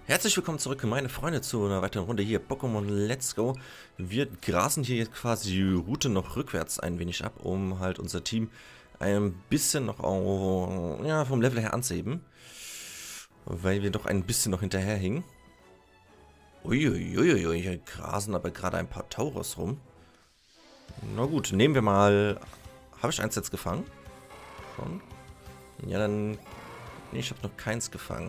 Herzlich willkommen zurück, meine Freunde, zu einer weiteren Runde hier Pokémon Let's Go. Wir grasen hier jetzt quasi die Route noch rückwärts ein wenig ab, um halt unser Team ein bisschen noch ja, vom Level her anzuheben. Weil wir doch ein bisschen noch hinterherhingen. Uiuiuiui, hier grasen aber gerade ein paar Tauros rum. Na gut, nehmen wir mal... Habe ich eins jetzt gefangen? Schon? Ja, dann... Nee, ich habe noch keins gefangen.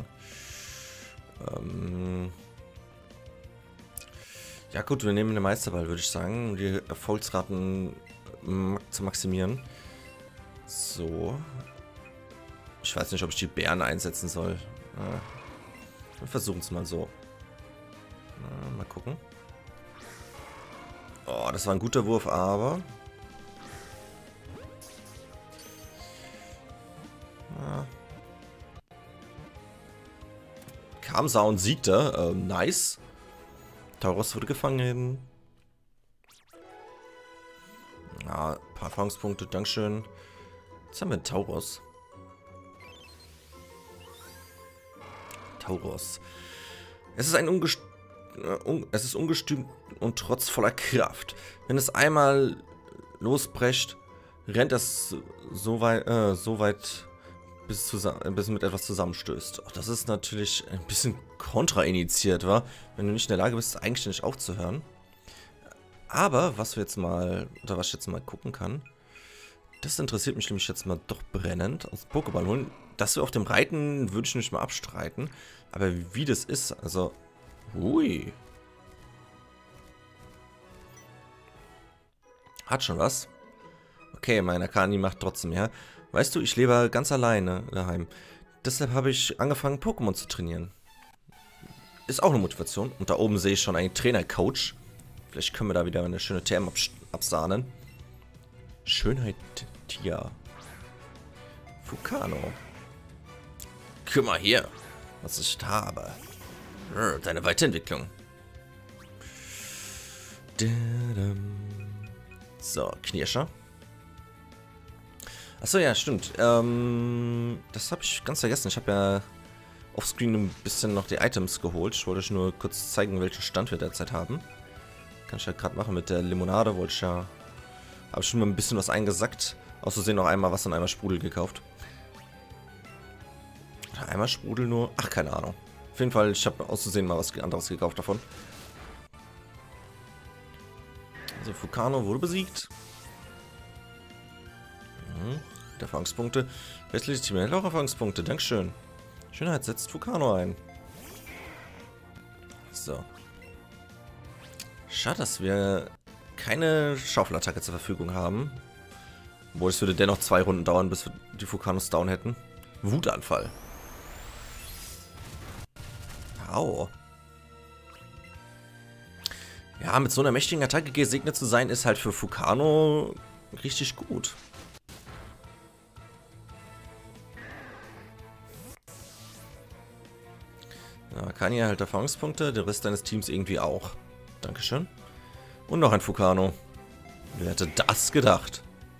Ja gut, wir nehmen den Meisterball, würde ich sagen, um die Erfolgsraten zu maximieren. So. Ich weiß nicht, ob ich die Bären einsetzen soll. Wir versuchen es mal so. Mal gucken. Oh, das war ein guter Wurf, aber... Kamsa und siegte. Nice. Tauros wurde gefangen. Ja, ein paar Erfahrungspunkte, Dankeschön. Jetzt haben wir einen Tauros. Es ist ein ungestüm und trotz voller Kraft. Wenn es einmal losbrecht, rennt es so weit bis mit etwas zusammenstößt. Ach, das ist natürlich ein bisschen kontraindiziert, wa? Wenn du nicht in der Lage bist, eigenständig aufzuhören. Aber was ich jetzt mal gucken kann, das interessiert mich nämlich jetzt mal doch brennend aus Pokéball holen. Dass wir auf dem Reiten würde ich nicht mal abstreiten. Aber wie das ist, also... Hui. Hat schon was. Okay, mein Akani macht trotzdem, ja. Weißt du, ich lebe ganz alleine daheim. Deshalb habe ich angefangen, Pokémon zu trainieren. Ist auch eine Motivation. Und da oben sehe ich schon einen Trainer-Coach. Vielleicht können wir da wieder eine schöne TM absahnen. Schönheit Tier. Fukano. Guck mal hier, was ich habe. Deine Weiterentwicklung. So, Knirscher. Achso, ja, stimmt. Das habe ich ganz vergessen. Ich habe ja offscreen ein bisschen noch die Items geholt. Ich wollte euch nur kurz zeigen, welchen Stand wir derzeit haben. Kann ich ja gerade machen mit der Limonade. Wollte ich ja... Habe ich schon mal ein bisschen was eingesackt. Außerdem noch einmal was an einmal Sprudel gekauft. Oder einmal Sprudel nur? Ach, keine Ahnung. Auf jeden Fall, ich habe auszusehen mal was anderes gekauft davon. Also Fukano wurde besiegt. Erfahrungspunkte. Westliches Team erhält auch Erfahrungspunkte. Dankeschön. Schönheit setzt Fukano ein. So. Schade, dass wir keine Schaufelattacke zur Verfügung haben. Obwohl, es würde dennoch 2 Runden dauern, bis wir die Fukanos down hätten. Wutanfall. Au. Ja, mit so einer mächtigen Attacke gesegnet zu sein, ist halt für Fukano richtig gut. Ja, Kanye erhält Erfahrungspunkte, der Rest deines Teams irgendwie auch. Dankeschön. Und noch ein Fukano. Wer hätte das gedacht?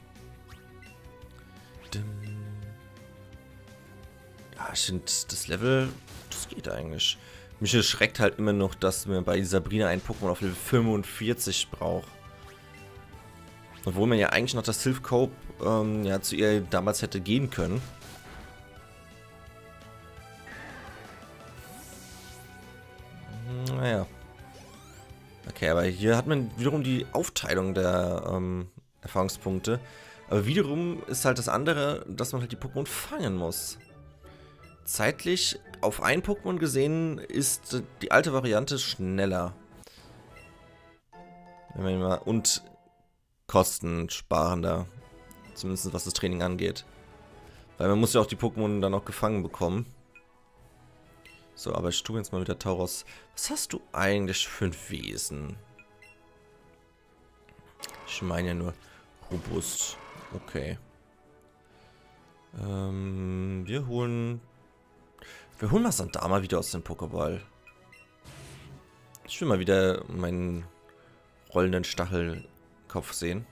Ja, ich finde das Level, das geht eigentlich. Mich erschreckt halt immer noch, dass man bei Sabrina ein Pokémon auf Level 45 braucht. Obwohl man ja eigentlich noch das Silph Cope ja, zu ihr damals hätte gehen können. Naja. Okay, aber hier hat man wiederum die Aufteilung der Erfahrungspunkte. Aber wiederum ist halt das andere, dass man halt die Pokémon fangen muss. Zeitlich auf ein Pokémon gesehen ist die alte Variante schneller. Und kostensparender. Zumindest was das Training angeht. Weil man muss ja auch die Pokémon dann auch gefangen bekommen. So, aber ich tue jetzt mal wieder Tauros. Was hast du eigentlich für ein Wesen? Ich meine ja nur robust. Okay. Wir holen mal Sandama wieder aus dem Pokéball. Ich will mal wieder meinen rollenden Stachelkopf sehen.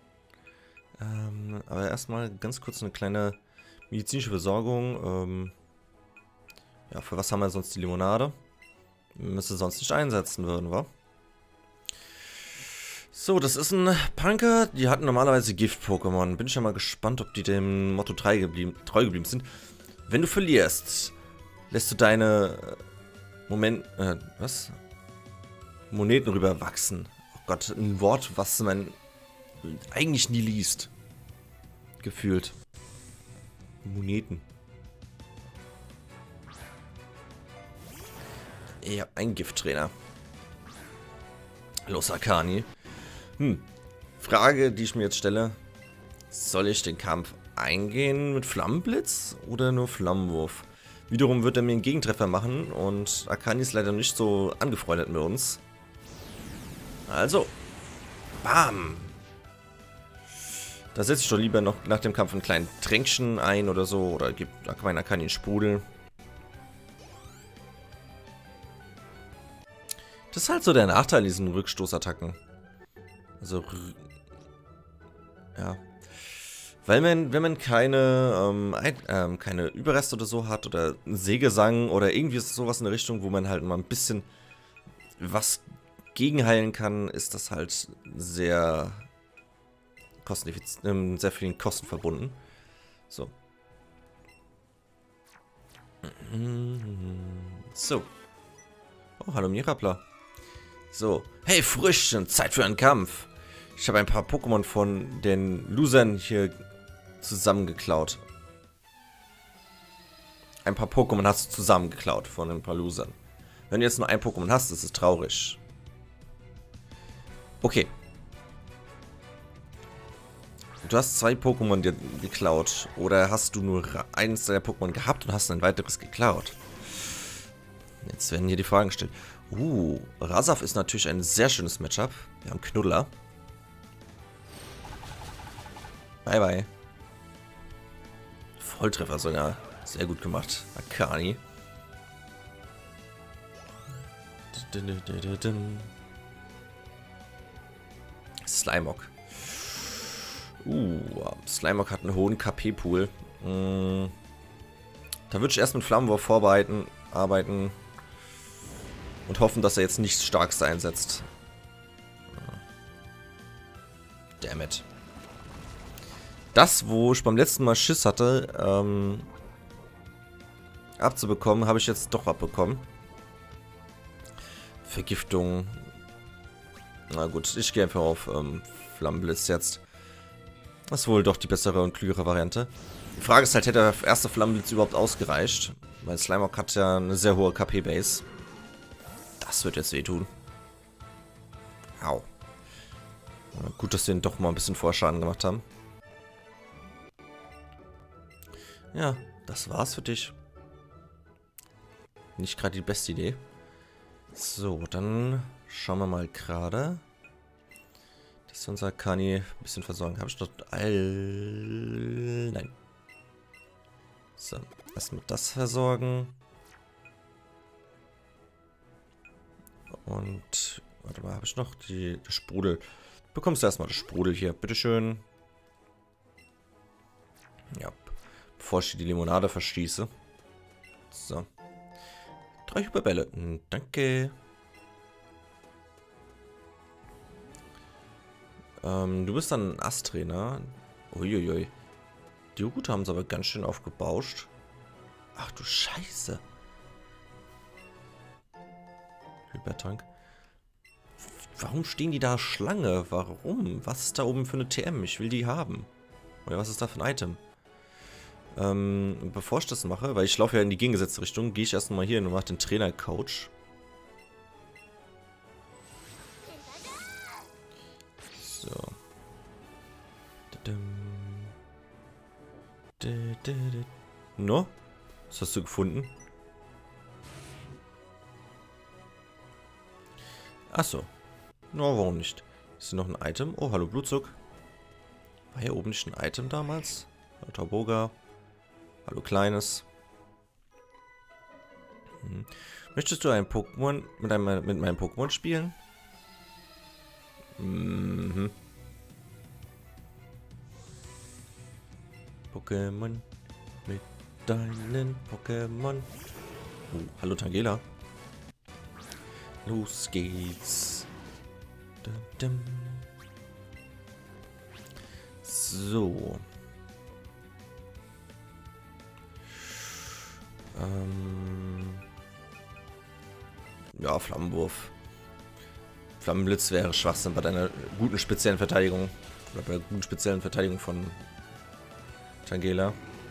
Aber erstmal ganz kurz eine kleine medizinische Versorgung. Ja, für was haben wir sonst die Limonade? Müsste sonst nicht einsetzen würden, wa? So, das ist ein Punker. Die hatten normalerweise Gift-Pokémon. Bin ich ja mal gespannt, ob die dem Motto treu geblieben sind. Wenn du verlierst, lässt du deine Moneten rüberwachsen. Oh Gott, ein Wort, was man eigentlich nie liest. Gefühlt. Moneten. Ja, ein Gifttrainer. Los, Akani. Frage, die ich mir jetzt stelle. Soll ich den Kampf eingehen mit Flammenblitz oder nur Flammenwurf? Wiederum wird er mir einen Gegentreffer machen und Akani ist leider nicht so angefreundet mit uns. Also. Bam. Da setze ich doch lieber noch nach dem Kampf ein kleines Tränkchen ein oder so. Oder gibt meiner Akani einen Sprudel. Das ist halt so der Nachteil in diesen Rückstoßattacken. Also, ja. Weil wenn man keine, keine Überreste oder so hat oder einen Sägesang oder irgendwie sowas in der Richtung, wo man halt mal ein bisschen was gegenheilen kann, ist das halt sehr kosteneffizient, sehr vielen Kosten verbunden. So. So. Oh, hallo Mirapla. So. Hey Früchtchen, Zeit für einen Kampf. Ich habe ein paar Pokémon von den Losern hier zusammengeklaut. Ein paar Pokémon hast du zusammengeklaut von ein paar Losern. Wenn du jetzt nur ein Pokémon hast, ist es traurig. Okay. Du hast 2 Pokémon dir geklaut. Oder hast du nur eins deiner Pokémon gehabt und hast ein weiteres geklaut? Jetzt werden hier die Fragen gestellt. Rasaf ist natürlich ein sehr schönes Matchup. Wir haben Knuddler. Bye, bye. Volltreffer sogar. Sehr gut gemacht. Akani. Slimog. Slimog hat einen hohen KP-Pool. Da würde ich erst mit Flammenwurf vorbereiten, arbeiten und hoffen, dass er jetzt nichts Starkes einsetzt. Damn it. Das, wo ich beim letzten Mal Schiss hatte, abzubekommen, habe ich jetzt doch abbekommen. Vergiftung. Na gut, ich gehe einfach auf Flammenblitz jetzt. Das ist wohl doch die bessere und klügere Variante. Die Frage ist halt, hätte der erste Flammenblitz überhaupt ausgereicht? Weil Slimog hat ja eine sehr hohe KP-Base. Das wird jetzt wehtun. Au. Gut, dass wir ihn doch mal ein bisschen Vorschaden gemacht haben. Ja, das war's für dich. Nicht gerade die beste Idee. So, dann schauen wir mal gerade, dass wir unser Akani ein bisschen versorgen. Habe ich dort nein. So, erstmal das versorgen. Und, warte mal, habe ich noch das Sprudel. Bekommst du erstmal das Sprudel hier, bitteschön. Ja, bevor ich die Limonade verschieße. So. 3 Hyperbälle. Danke. Du bist dann ein Ast-Trainer. Uiuiui. Die Route haben sie aber ganz schön aufgebauscht. Ach du Scheiße. Hypertank. Warum stehen die da Schlange? Warum? Was ist da oben für eine TM? Ich will die haben. Oder was ist da für ein Item? Bevor ich das mache, weil ich laufe ja in die gegengesetzte Richtung, gehe ich erstmal hier hin und mache den Trainer-Coach. So. No? Was hast du gefunden? Achso. No, warum nicht? Ist hier noch ein Item? Oh, hallo Blutzug. War hier oben nicht ein Item damals? Hallo Tauboga. Hallo Kleines. Möchtest du ein Pokémon mit meinem Pokémon spielen? Pokémon mit deinen Pokémon. Hallo Tangela. Los geht's. Dum, dum. So. Ja, Flammenwurf. Flammenblitz wäre Schwachsinn bei deiner guten speziellen Verteidigung. Oder bei der guten speziellen Verteidigung von Tangela.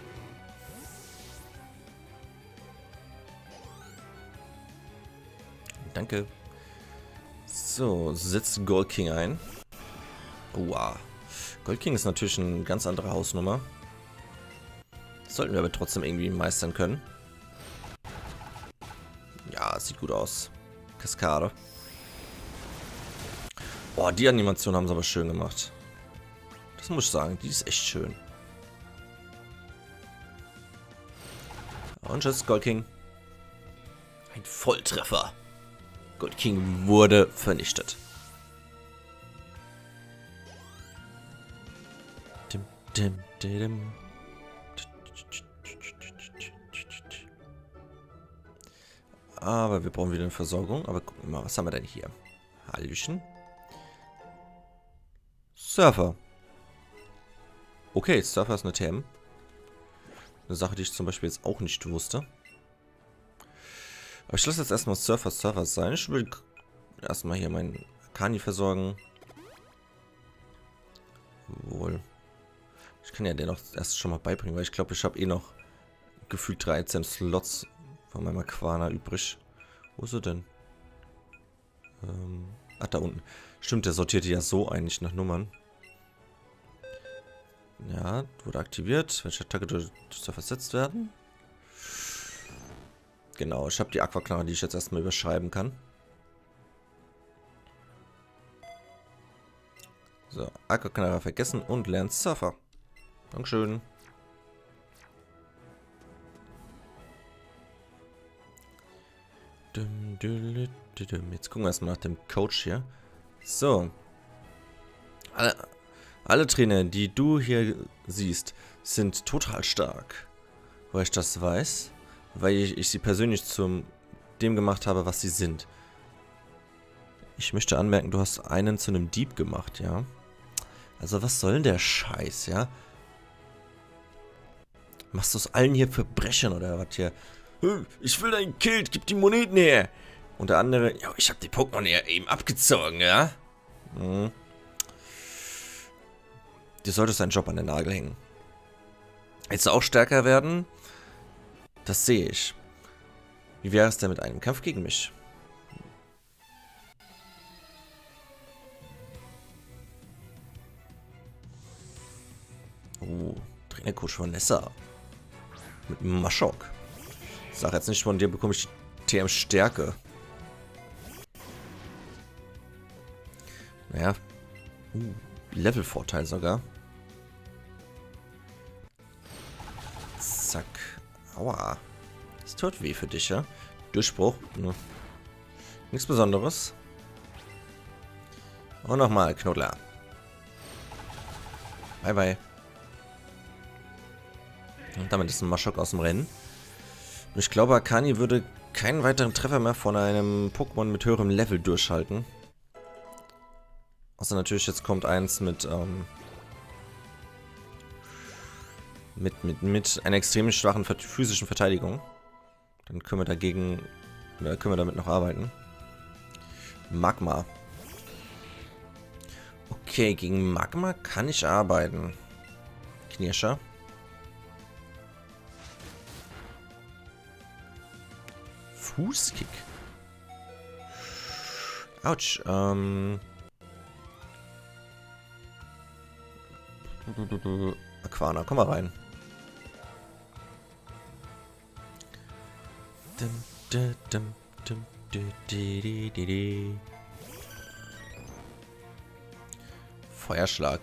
Danke. So, setzt Gold King ein. Wow. Gold King ist natürlich eine ganz andere Hausnummer. Sollten wir aber trotzdem irgendwie meistern können. Ja, sieht gut aus. Kaskade. Boah, die Animation haben sie aber schön gemacht. Das muss ich sagen, die ist echt schön. Und tschüss, Gold King. Ein Volltreffer. Gold King wurde vernichtet. Dim, dim, dim. Aber wir brauchen wieder eine Versorgung. Aber gucken wir mal, was haben wir denn hier? Hallöchen. Surfer. Okay, Surfer ist eine TM. Eine Sache, die ich zum Beispiel jetzt auch nicht wusste. Aber ich lasse jetzt erstmal Surfer sein. Ich will erstmal hier meinen Akani versorgen. Wohl. Ich kann ja den auch erst schon mal beibringen, weil ich glaube, ich habe eh noch gefühlt 13 Slots von meinem Aquana übrig. Wo ist er denn? Ach, da unten. Stimmt, der sortiert die ja so eigentlich nach Nummern. Ja, wurde aktiviert. Welche Attacke soll versetzt werden? Genau, ich habe die Aquaknarre, die ich jetzt erstmal überschreiben kann. So, Aquaknarre vergessen und lernt Surfer. Dankeschön. Jetzt gucken wir erstmal nach dem Coach hier. So. Alle Trainer, die du hier siehst, sind total stark. Woher ich das weiß? Weil ich sie persönlich zum dem gemacht habe, was sie sind. Ich möchte anmerken, du hast einen zu einem Dieb gemacht, ja? Also was soll denn der Scheiß, ja? Machst du aus allen hier Verbrechen oder was hier? Ich will dein Kill, gib die Moneten her! Und der andere, ja, ich hab die Pokémon ja eben abgezogen, ja? Hm. Du solltest deinen Job an den Nagel hängen. Willst du auch stärker werden? Das sehe ich. Wie wäre es denn mit einem Kampf gegen mich? Oh, Trainercoach von Nessa. Mit Maschok. Sag jetzt nicht, von dir bekomme ich die TM Stärke. Naja. Levelvorteil sogar. Zack. Aua. Das tut weh für dich, ja? Durchbruch. Ne. Nichts Besonderes. Und nochmal, Knuddler. Bye, bye. Und damit ist ein Maschok aus dem Rennen. Und ich glaube, Akani würde keinen weiteren Treffer mehr von einem Pokémon mit höherem Level durchhalten. Außer natürlich, jetzt kommt eins mit einer extrem schwachen physischen Verteidigung. Dann können wir damit noch arbeiten. Magma. Okay, gegen Magma kann ich arbeiten. Knirscher. Fußkick. Autsch. Aquana, komm mal rein. Feuerschlag.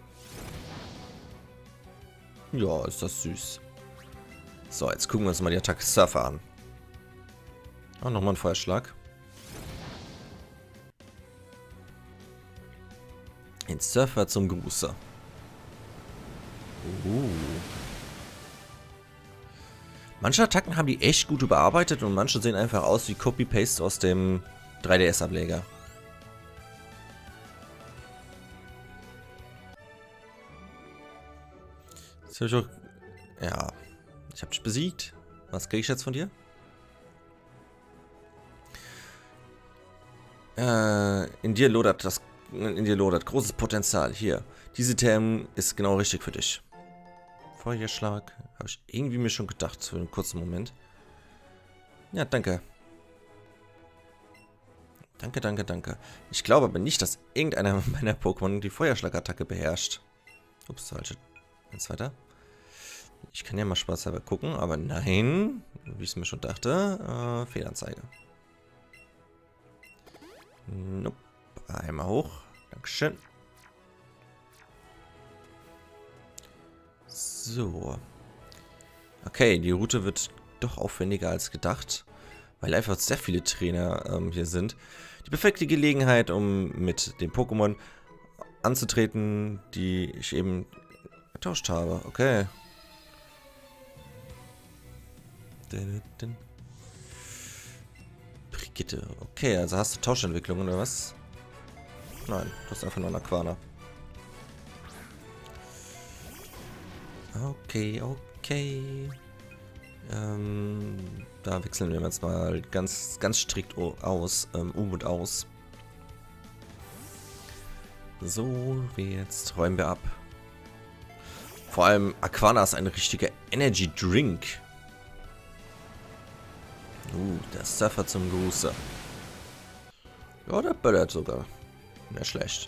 Ja, ist das süß. So, jetzt gucken wir uns mal die Attacke Surfer an. Oh, nochmal ein Feuerschlag. Ein Surfer zum Gruße. Manche Attacken haben die echt gut überarbeitet und manche sehen einfach aus wie Copy-Paste aus dem 3DS-Ableger. Jetzt habe ich auch... Ja. Ich habe dich besiegt. Was kriege ich jetzt von dir? In dir lodert großes Potenzial. Hier. Diese TM ist genau richtig für dich. Feuerschlag. Habe ich irgendwie mir schon gedacht, für einen kurzen Moment. Ja, danke. Danke, danke, danke. Ich glaube aber nicht, dass irgendeiner meiner Pokémon die Feuerschlagattacke beherrscht. Ups, falsche. Eins weiter. Ich kann ja mal spaßhalber gucken, aber nein. Wie ich es mir schon dachte. Fehlanzeige. Nope. Einmal hoch. Dankeschön. So. Okay, die Route wird doch aufwendiger als gedacht, weil einfach sehr viele Trainer hier sind. Die perfekte Gelegenheit, um mit den Pokémon anzutreten, die ich eben getauscht habe. Okay. Brigitte. Okay, also hast du Tauschentwicklungen oder was? Nein, du hast einfach nur einen Aquana. Okay, okay. Da wechseln wir jetzt mal ganz strikt aus, um und aus. So, jetzt räumen wir ab. Vor allem Aquana ist ein richtiger Energy Drink. Der Surfer zum Gruße. Ja, der böllert sogar. Nicht schlecht.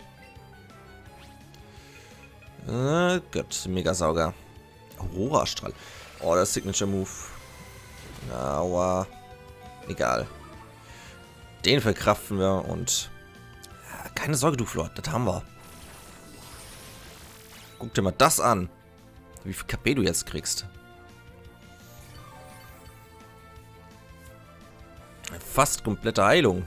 Gott, Megasauger. Aurora-Strahl. Oh, der Signature Move. Aua. Egal. Den verkraften wir und... Ja, keine Sorge, du Flor, das haben wir. Guck dir mal das an. Wie viel KP du jetzt kriegst. Fast komplette Heilung.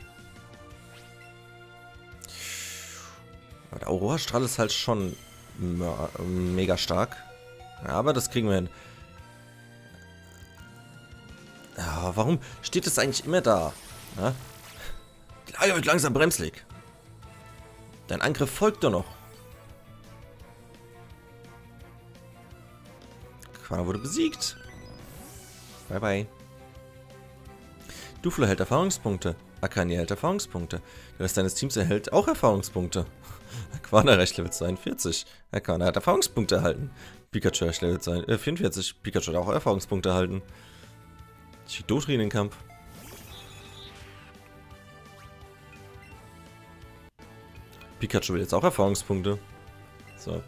Der Aurora-Strahl ist halt schon mega stark. Ja, aber das kriegen wir hin. Ja, warum steht es eigentlich immer da? Ja? Die Lage wird langsam bremslig. Dein Angriff folgt doch noch. Aquana wurde besiegt. Bye bye. Duflo erhält Erfahrungspunkte. Akani erhält Erfahrungspunkte. Der Rest deines Teams erhält auch Erfahrungspunkte. Aquana erreicht Level 42. Aquana hat Erfahrungspunkte erhalten. Pikachu erreicht Level 44. Pikachu hat auch Erfahrungspunkte erhalten. Chidotri in den Kampf. Pikachu will jetzt auch Erfahrungspunkte. So.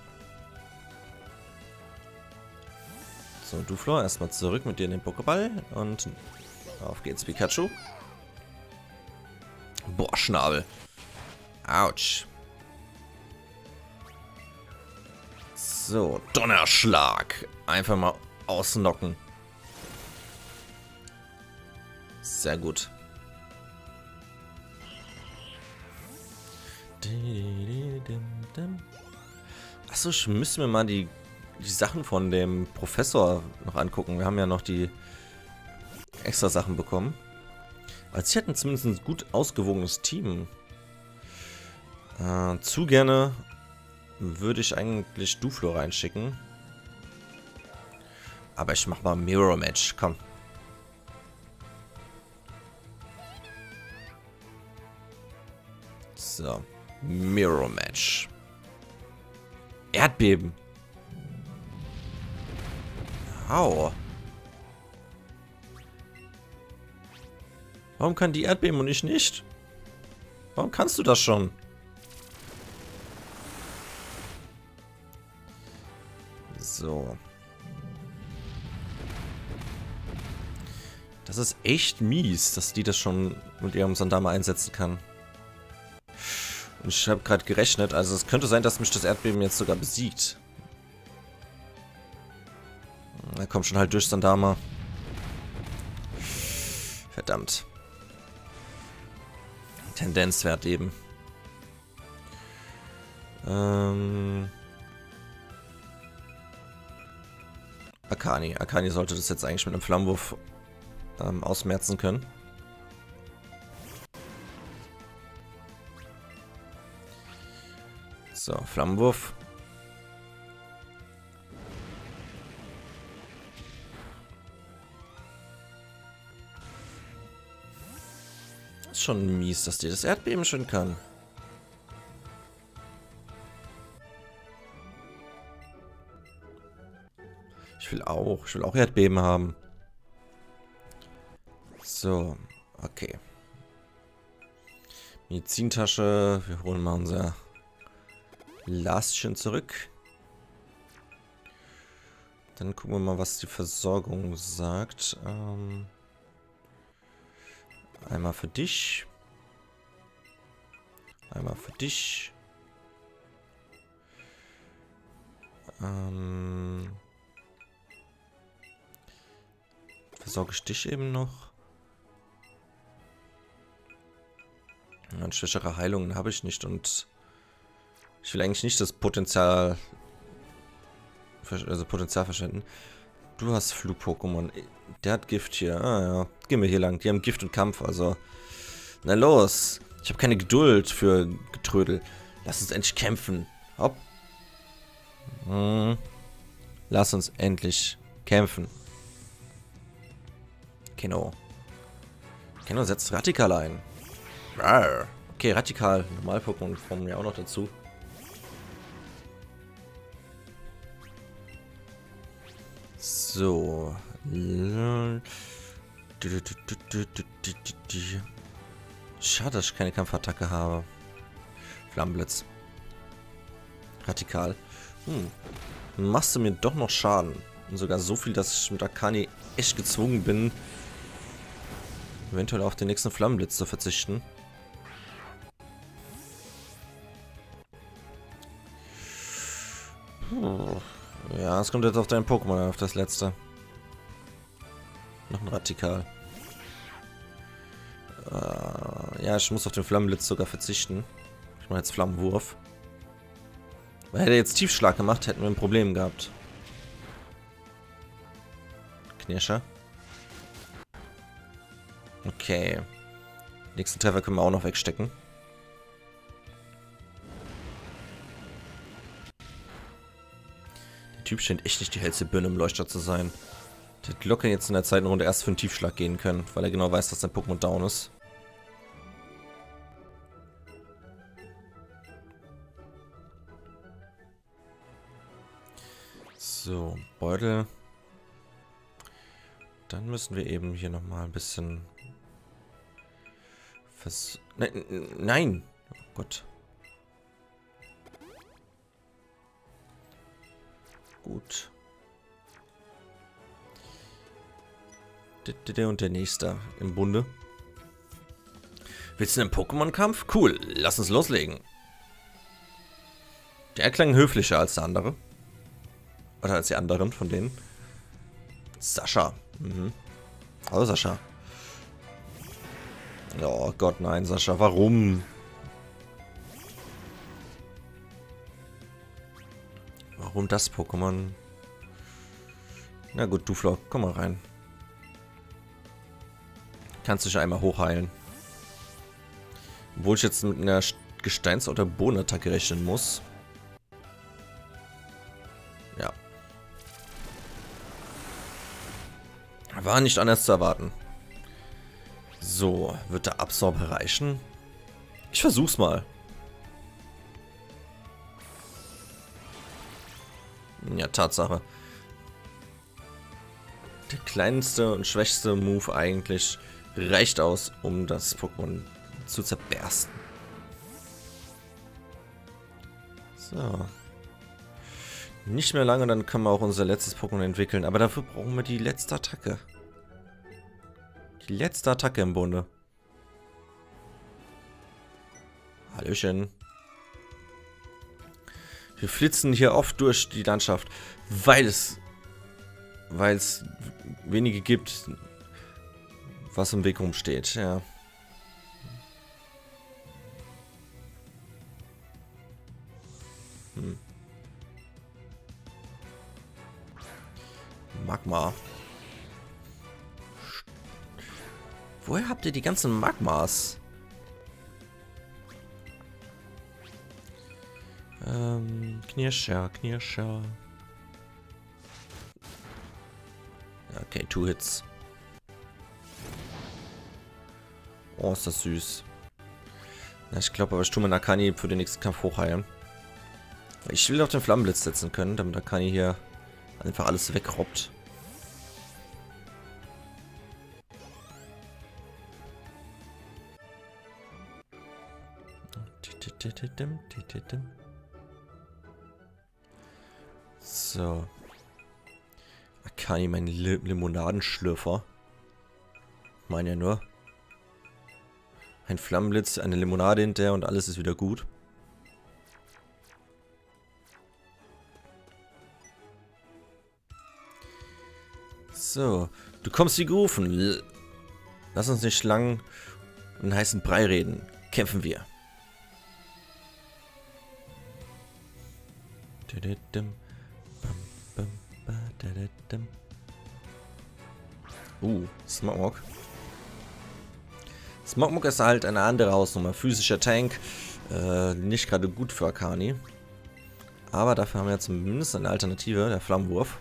So, Duflo, erstmal zurück mit dir in den Pokéball. Und auf geht's, Pikachu. Boah, Schnabel. Autsch. So, Donnerschlag. Einfach mal ausnocken. Sehr gut. Achso, ich müsste mir mal die Sachen von dem Professor noch angucken. Wir haben ja noch die extra Sachen bekommen. Also sie hatten zumindest ein gut ausgewogenes Team. Zu gerne würde ich eigentlich Duflo reinschicken. Aber ich mach mal Mirror Match. Komm. So. Mirror Match. Erdbeben. Au. Warum kann die Erdbeben und ich nicht? Warum kannst du das schon? So. Das ist echt mies, dass die das schon mit ihrem Sandama einsetzen kann. Und ich habe gerade gerechnet, also es könnte sein, dass mich das Erdbeben jetzt sogar besiegt. Er kommt schon halt durch Sandama. Verdammt. Tendenzwert eben. Akani. Akani sollte das jetzt eigentlich mit einem Flammenwurf ausmerzen können. So, Flammenwurf. Ist schon mies, dass die das Erdbeben schon kann. Ich will auch Erdbeben haben. So, okay. Medizintasche. Wir holen mal unser Lastchen zurück. Dann gucken wir mal, was die Versorgung sagt. Einmal für dich. Einmal für dich. Versorge ich dich eben noch? Ja, schwächere Heilungen habe ich nicht und ich will eigentlich nicht das Potenzial verschwenden. Du hast Flug-Pokémon. Der hat Gift hier. Ah ja, gehen wir hier lang. Die haben Gift und Kampf, also. Na los. Ich habe keine Geduld für Getrödel. Lass uns endlich kämpfen. Hopp. Lass uns endlich kämpfen. Kenno setzt Radikal ein. Rawr. Okay, Radikal. Normal-Pokémon kommen ja auch noch dazu. So. Schade, dass ich keine Kampfattacke habe. Flammenblitz. Radikal. Machst du mir doch noch Schaden. Und sogar so viel, dass ich mit Akani echt gezwungen bin, eventuell auf den nächsten Flammenblitz zu verzichten. Ja, es kommt jetzt auf dein Pokémon, auf das letzte. Noch ein Radikal. Ja, ich muss auf den Flammenblitz sogar verzichten. Ich mache jetzt Flammenwurf. Weil hätte er jetzt Tiefschlag gemacht, hätten wir ein Problem gehabt. Knirscher. Okay. Nächsten Treffer können wir auch noch wegstecken. Der Typ scheint echt nicht die hellste Birne im Leuchter zu sein. Der hätte locker jetzt in der zweiten Runde erst für einen Tiefschlag gehen können, weil er genau weiß, dass sein Pokémon down ist. So, Beutel. Dann müssen wir eben hier nochmal ein bisschen... Nein, nein! Oh Gott. Gut. Der und der nächste im Bunde. Willst du einen Pokémon-Kampf? Cool, lass uns loslegen. Der klang höflicher als der andere. Oder als die anderen von denen. Sascha. Hallo Sascha. Oh Gott, nein, Sascha, warum? Warum das Pokémon? Na gut, Duflo, komm mal rein. Kannst dich einmal hochheilen. Obwohl ich jetzt mit einer Gesteins- oder Bodenattacke rechnen muss. Ja. War nicht anders zu erwarten. So, wird der Absorber reichen? Ich versuch's mal. Ja, Tatsache. Der kleinste und schwächste Move eigentlich reicht aus, um das Pokémon zu zerbersten. So. Nicht mehr lange, dann können wir auch unser letztes Pokémon entwickeln. Aber dafür brauchen wir die letzte Attacke. Die letzte Attacke im Bunde. Hallöchen. Wir flitzen hier oft durch die Landschaft, weil es wenige gibt, was im Weg rumsteht. Ja. Magma. Woher habt ihr die ganzen Magmas? Knirscher, Knirscher. Okay, 2 Hits. Oh, ist das süß. Ja, ich glaube aber, ich tue meinen Akani für den nächsten Kampf hochheilen. Ich will auf den Flammenblitz setzen können, damit Akani hier einfach alles wegrobbt. So. Akani, mein Limonadenschlürfer. Meine ja nur. Ein Flammenblitz, eine Limonade hinterher und alles ist wieder gut. So, du kommst wie gerufen. Lass uns nicht lang einen heißen Brei reden. Kämpfen wir. Smogmog. Smogmog ist halt eine andere Hausnummer. Physischer Tank. Nicht gerade gut für Akani. Aber dafür haben wir zumindest eine Alternative, der Flammenwurf.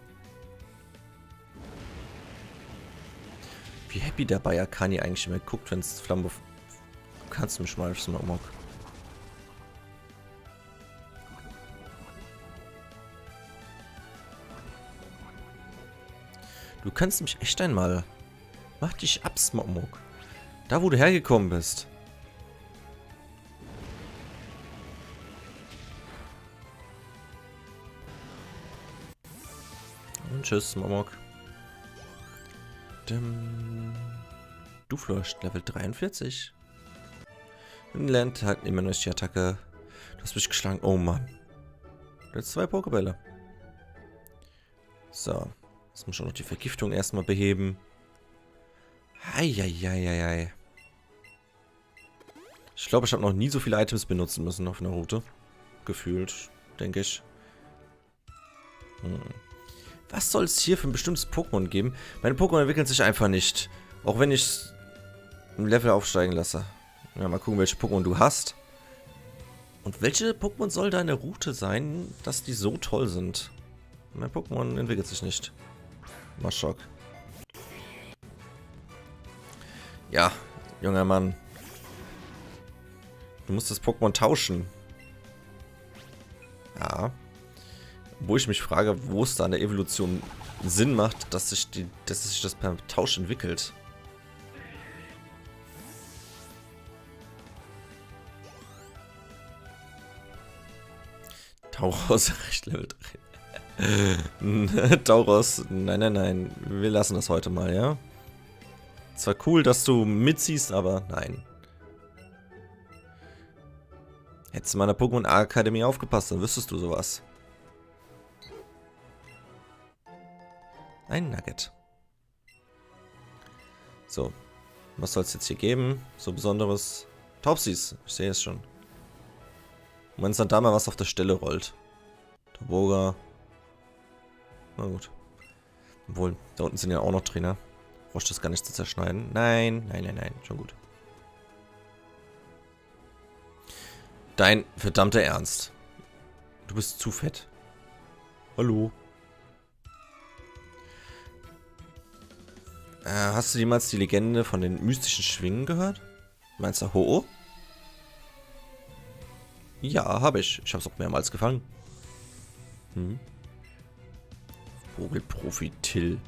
Wie happy der bei Akani eigentlich immer guckt, wenn es Flammenwurf... Du kannst mich mal, Smogmog. Du kannst mich echt einmal. Mach dich ab, Smogmog. Da, wo du hergekommen bist. Und tschüss, Smogmog. Du flusht, Level 43. Inland hat immer noch die Attacke. Du hast mich geschlagen. Oh Mann. Jetzt 2 Pokebälle. So. Jetzt muss ich noch die Vergiftung erstmal beheben. Eieieiei. Ich glaube, ich habe noch nie so viele Items benutzen müssen auf einer Route. Gefühlt, denke ich. Was soll es hier für ein bestimmtes Pokémon geben? Meine Pokémon entwickeln sich einfach nicht. Auch wenn ich ein Level aufsteigen lasse. Ja, mal gucken, welche Pokémon du hast. Und welche Pokémon soll da in der Route sein, dass die so toll sind? Mein Pokémon entwickelt sich nicht. Mal Schock. Ja, junger Mann. Du musst das Pokémon tauschen. Ja. Wo ich mich frage, wo es da in der Evolution Sinn macht, dass sich das per Tausch entwickelt. Tauros, recht Level 3. Tauros, nein. Wir lassen das heute mal, ja? Zwar cool, dass du mitziehst, aber nein. Hättest du mal in der Pokémon Akademie aufgepasst, dann wüsstest du sowas. Ein Nugget. So. Was soll es jetzt hier geben? So Besonderes. Taubsis. Ich sehe es schon. Und wenn es dann da mal was auf der Stelle rollt. Taboga. Na gut. Obwohl, da unten sind ja auch noch Trainer. Brauchst du das gar nicht zu zerschneiden? Nein. Schon gut. Dein verdammter Ernst. Du bist zu fett. Hallo. Hast du jemals die Legende von den mystischen Schwingen gehört? Meinst du Ho-Oh? Ja, habe ich. Ich habe es auch mehrmals gefangen. Vogelprofi Till.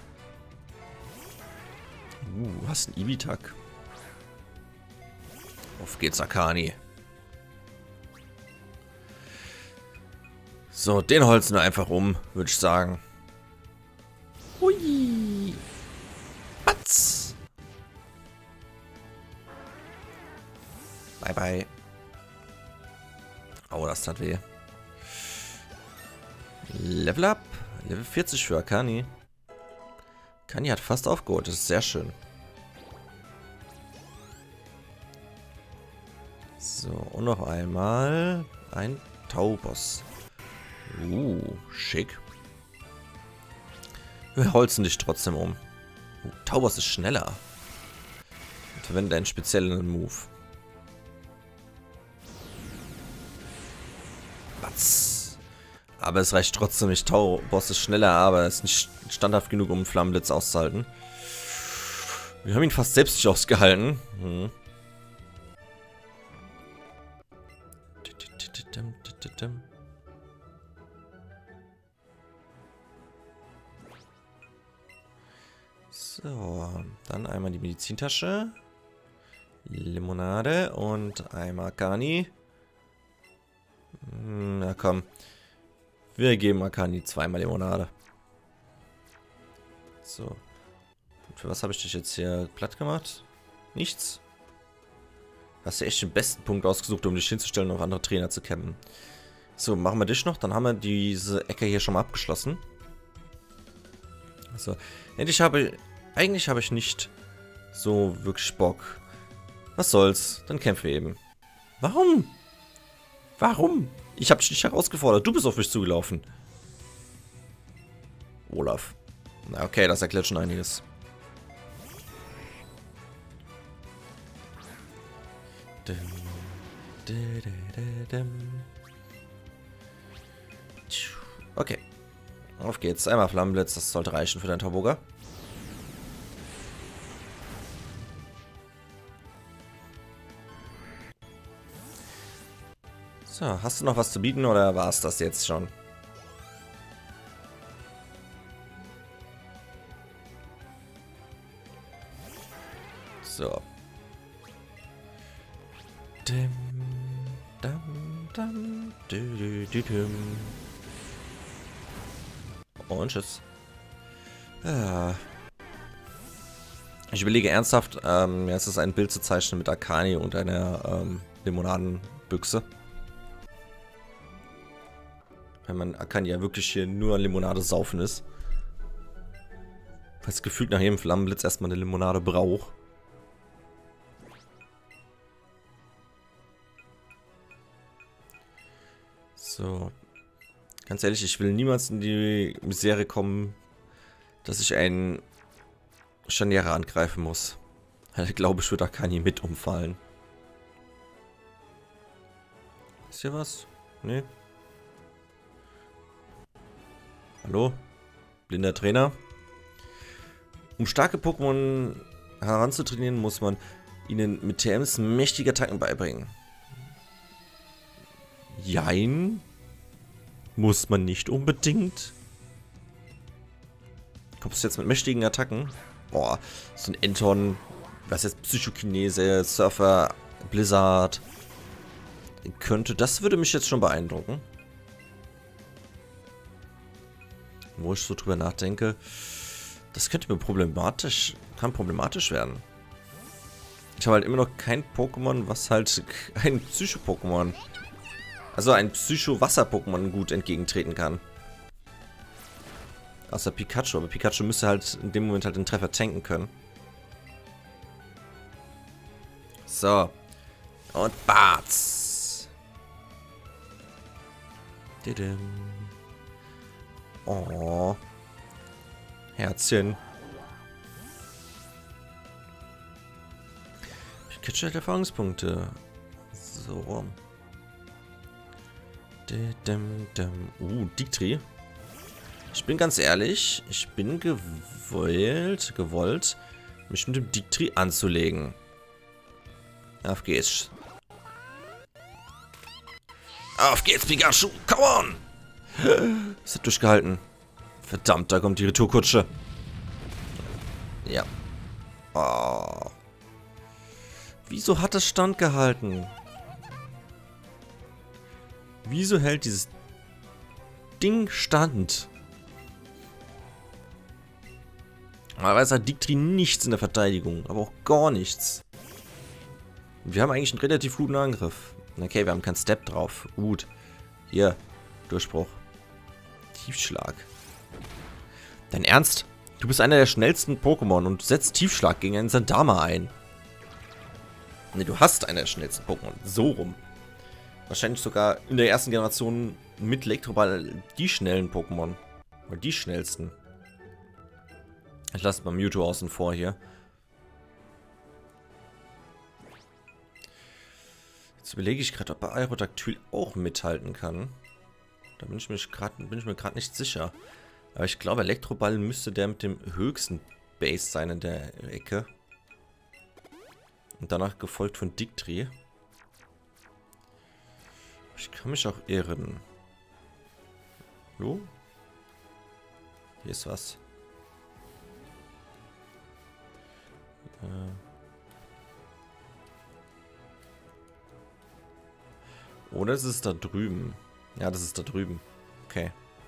Hast einen Ibitak. Auf geht's, Akani. So, den holzen wir einfach um, würde ich sagen. Hui. Batz. Bye, bye. Oh, das tat weh. Level up. Level 40 für Akani. Akani hat fast aufgeholt. Das ist sehr schön. So, und noch einmal ein Taubos. Schick. Wir holzen dich trotzdem um. Taubos ist schneller. Und verwende einen speziellen Move. Aber es reicht trotzdem nicht. Tau-Boss ist schneller, aber er ist nicht standhaft genug, um einen Flammenblitz auszuhalten. Wir haben ihn fast selbst nicht ausgehalten. So, dann einmal die Medizintasche. Limonade und einmal Akani. Na komm. Wir geben Akani zweimal Limonade. So. Für was habe ich dich jetzt hier platt gemacht? Nichts? Hast du echt den besten Punkt ausgesucht, um dich hinzustellen und auf andere Trainer zu campen. So, machen wir dich noch. Dann haben wir diese Ecke hier schon mal abgeschlossen. So. Eigentlich habe ich nicht so wirklich Bock. Was soll's? Dann kämpfen wir eben. Warum? Warum? Ich habe dich nicht herausgefordert. Du bist auf mich zugelaufen. Olaf. Na okay, das erklärt schon einiges. Okay. Auf geht's. Einmal Flammenblitz. Das sollte reichen für deinen Tauboga. So, hast du noch was zu bieten oder war es das jetzt schon? So. Und tschüss. Ja. Ich überlege ernsthaft, jetzt ist ein Bild zu zeichnen mit Akani und einer Limonadenbüchse. Weil man Akani ja wirklich hier nur Limonade saufen ist. Weil es gefühlt nach jedem Flammenblitz erstmal eine Limonade braucht. So. Ganz ehrlich, ich will niemals in die Misere kommen, dass ich einen Scharniere angreifen muss. Ich glaube, ich würde Akani mit umfallen. Ist hier was? Nee. Hallo? Blinder Trainer? Um starke Pokémon heranzutrainieren, muss man ihnen mit TMs mächtige Attacken beibringen. Jein? Muss man nicht unbedingt? Kommst du jetzt mit mächtigen Attacken? Boah, so ein Enton, was jetzt Psychokinese, Surfer, Blizzard. Das würde mich jetzt schon beeindrucken. Wo ich so drüber nachdenke, das könnte mir kann problematisch werden. Ich habe halt immer noch kein Pokémon, was halt ein Psycho-Pokémon, also ein Psycho-Wasser-Pokémon gut entgegentreten kann. Außer Pikachu, aber Pikachu müsste halt in dem Moment halt den Treffer tanken können. So. Und Barz. Oh. Herzchen. Pikachu hat Erfahrungspunkte. So. Dictri. Ich bin ganz ehrlich, ich bin gewollt, mich mit dem Dictri anzulegen. Auf geht's. Auf geht's, Pikachu! Come on! Es hat durchgehalten. Verdammt, da kommt die Retourkutsche. Ja. Oh. Wieso hat es standgehalten? Wieso hält dieses Ding stand? Normalerweise hat Dictri nichts in der Verteidigung, aber auch gar nichts. Wir haben eigentlich einen relativ guten Angriff. Okay, wir haben keinen Step drauf. Gut. Hier, Durchbruch. Tiefschlag. Dein Ernst? Du bist einer der schnellsten Pokémon und setzt Tiefschlag gegen einen Sandama ein. Ne, du hast einer der schnellsten Pokémon. So rum. Wahrscheinlich sogar in der ersten Generation mit Elektroball die schnellen Pokémon. Oder die schnellsten. Ich lasse mal Mewtwo außen vor hier. Jetzt überlege ich gerade, ob Aerodactyl auch mithalten kann. Da bin ich mir gerade nicht sicher. Aber ich glaube, Elektroball müsste der mit dem höchsten Base sein in der Ecke. Und danach gefolgt von Dictri. Ich kann mich auch irren. Hallo? Hier ist was. Oder ist es da drüben? Ja, das ist da drüben. Okay.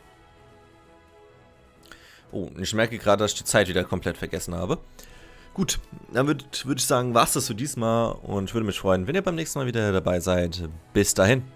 Oh, ich merke gerade, dass ich die Zeit wieder komplett vergessen habe. Gut, dann würd ich sagen, war's das für diesmal. Und ich würde mich freuen, wenn ihr beim nächsten Mal wieder dabei seid. Bis dahin.